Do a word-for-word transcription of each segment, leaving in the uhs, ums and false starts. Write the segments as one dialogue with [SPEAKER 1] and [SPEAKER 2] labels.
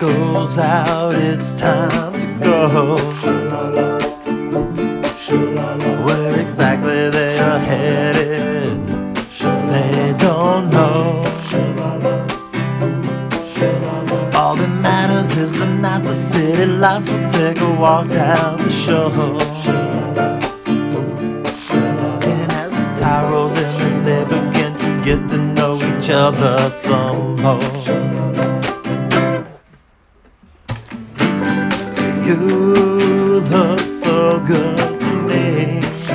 [SPEAKER 1] goes out, it's time to go. Where exactly they are headed, they don't know. All that matters is the night the city lights will take a walk down the shore. And as the tide rolls in and they begin to get to know each other some more. You look so good to me.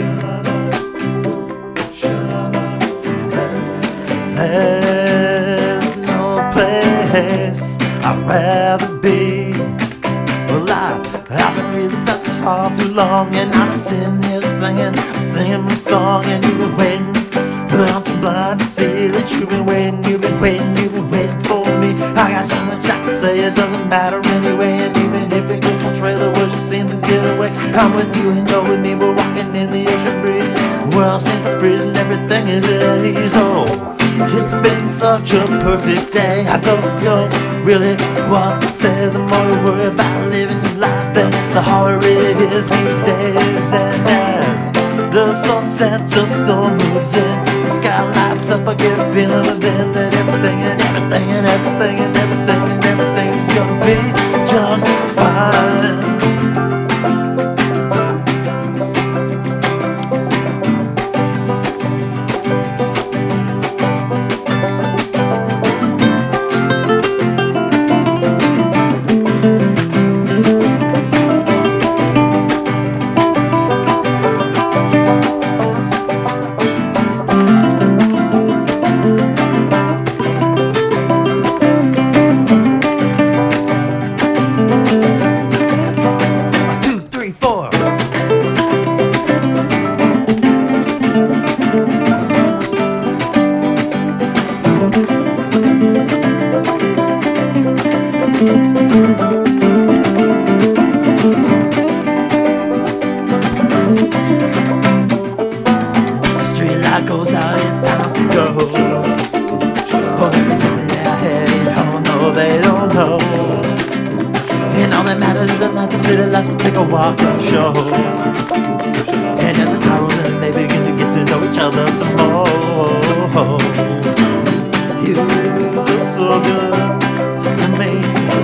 [SPEAKER 1] There's no place I'd rather be. Well, I, I've been reading sentences far too long, and I'm sitting here singing, singing my song, and you've been waiting. But I'm too blind to see that you've been waiting, you've been waiting, you've been waiting for me. I got so much I can say, it doesn't matter anyway. And even if it gets on trailer, we'll just seem to get away. I'm with you and you're with me, we're walking in the ocean breeze. World seems to freeze and everything is at ease. Oh, it's been such a perfect day. I don't know really what to say. The more you worry about living your life, then the harder it is these days. And as the sun sets, a storm moves in, the sky lights up, I get a feeling within that everything and everything and everything and everything and everything's gonna be just fine. Goes out, it's time to go. Oh, they're headed home, no, they don't know. And all that matters is the night the city lights will take a walk on shore. And as the time rolls in, they begin to get to know each other some more. You look so good to me,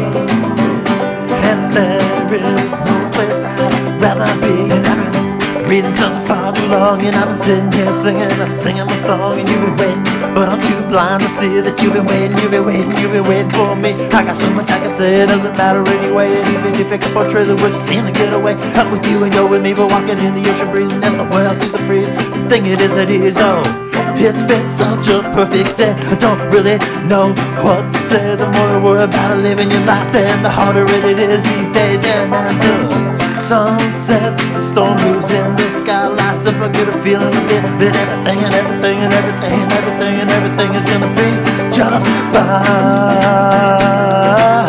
[SPEAKER 1] and there is no place I'd rather be. And I've been reading songs for far too long, and I've been sitting here singing, I'm singing my song, and you've been waiting, but I'm too blind to see that you've been waiting, you've been waiting, you've been waiting for me. I got so much I can say, it doesn't matter anyway. And even if I can portray the words, seem to get away. I'm with you and you're with me, we're walking in the ocean breeze, and there's nowhere else to freeze. The thing it is, it is, oh, it's been such a perfect day. I don't really know what to say. The more you worry about living your life, then the harder it is these days. And as the sun sets, the storm moves in, the sky lights up, I get a feeling again that everything and everything and everything and everything and everything is gonna be just fine.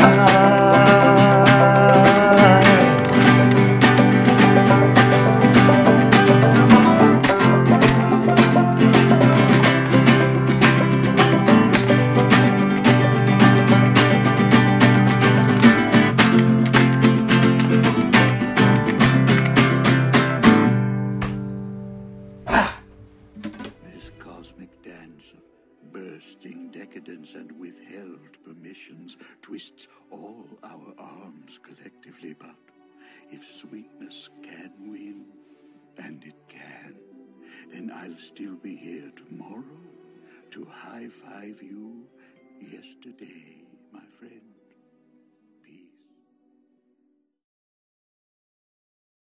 [SPEAKER 2] Dance of bursting decadence and withheld permissions twists all our arms collectively, but if sweetness can win, and it can, then I'll still be here tomorrow to high-five you yesterday, my friend.